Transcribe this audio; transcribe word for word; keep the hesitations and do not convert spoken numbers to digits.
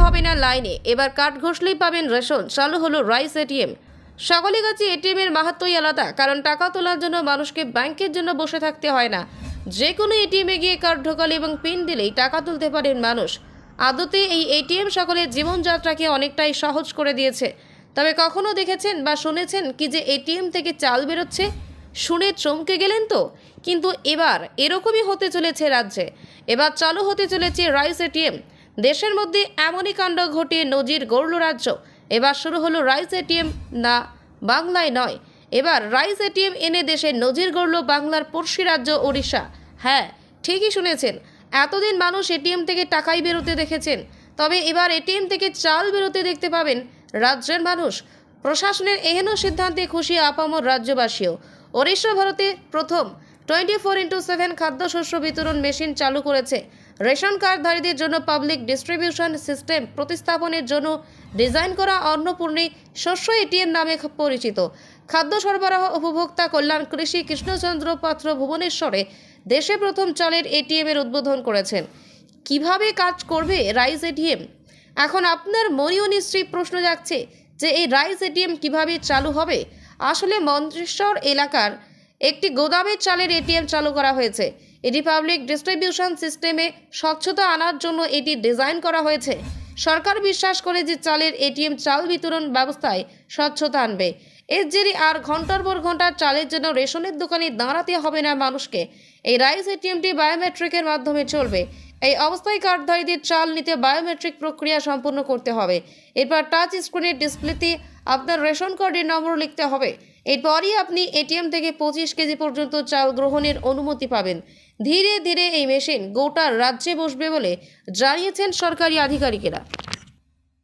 হবে না লাইনে, এবার কার্ড ঘষলেই পাবেন রেশন। চালু হলো রাইস এটিএম। সকলের কাছে এটিএম এর মাহাত্ম্যই আলাদা, কারণ টাকা তোলার জন্য মানুষকে ব্যাংকের জন্য বসে থাকতে হয় না। যে কোনো এটিএমে গিয়ে কার্ড ঢোকালে এবং পিন দিলেই টাকা তুলতে পারেন মানুষ। আদতে এই এটিএম সকলের জীবনযাত্রাকে অনেকটাই সহজ করে দিয়েছে। তবে কখনো দেখেছেন বা শুনেছেন কি যে এটিএম থেকে চাল বেরোচ্ছে? শুনে চমকে গেলেন তো? কিন্তু এবার এরকমই হতে চলেছে রাজ্যে। এবার চালু হতে চলেছে রাইস এটিএম। দেশের মধ্যে এমনই কাণ্ড ঘটিয়ে নজির গড়ল রাজ্য। এবার শুরু হলো রাইস এটিএম। না, বাংলায় নয়, এবার রাইস এটিএম এনে দেশে নজির গড়ল বাংলার পড়শি রাজ্য ওড়িশা। হ্যাঁ, ঠিকই শুনেছেন, এতদিন মানুষ এটিএম থেকে টাকাই বেরোতে দেখেছেন, তবে এবার এটিএম থেকে চাল বেরোতে দেখতে পাবেন রাজ্যের মানুষ। প্রশাসনের এহেন সিদ্ধান্তে খুশি আপামর রাজ্যবাসীও। ওড়িশা ভারতে প্রথম টোয়েন্টি ফোর ইন্টু সেভেন খাদ্যশস্য বিতরণ মেশিন চালু করেছে। রেশন কার্ডধারীদের জন্য পাবলিক ডিস্ট্রিবিউশন সিস্টেম প্রতিস্থাপনের জন্য ডিজাইন করা অন্নপূর্ণী শস্য এটিএম নামে পরিচিত। খাদ্য সরবরাহ উপভোক্তা কল্যাণ কৃষি কৃষ্ণচন্দ্র পাত্র ভুবনেশ্বরে দেশে প্রথম চালের এটিএম এর উদ্বোধন করেছেন। কিভাবে কাজ করবে রাইস এটিএম? এখন আপনার মনেও নিশ্চয়ই প্রশ্ন জাগছে যে এই রাইস এটিএম কিভাবে চালু হবে। আসলে মন্ত্রিসর এলাকার একটি গোদামের চালের এটিএম চালু করা হয়েছে। এটি পাবলিক ডিস্ট্রিবিউশন সিস্টেমে স্বচ্ছতা আনার জন্য এটি ডিজাইন করা হয়েছে। সরকার বিশ্বাস করে যে চালের এটিএম চাল বিতরণ ব্যবস্থায় স্বচ্ছতা আনবে। এর জেরে আর ঘন্টার পর ঘন্টা চালের জন্য রেশনের দোকানে দাঁড়াতে হবে না মানুষকে। এই রাইস এটিএমটি বায়োমেট্রিকের মাধ্যমে চলবে। এই অবস্থায় কার্ডধারীদের চাল নিতে বায়োমেট্রিক প্রক্রিয়া সম্পন্ন করতে হবে। এরপর টাচ স্ক্রিনের ডিসপ্লেতে আপনার রেশন কার্ডের নম্বর লিখতে হবে। এরপরই আপনি এটিএম থেকে পঁচিশ কেজি পর্যন্ত চাল গ্রহণের অনুমতি পাবেন। ধীরে ধীরে এই মেশিন গোটা রাজ্যে বসবে বলে জানিয়েছেন সরকারি আধিকারিকেরা।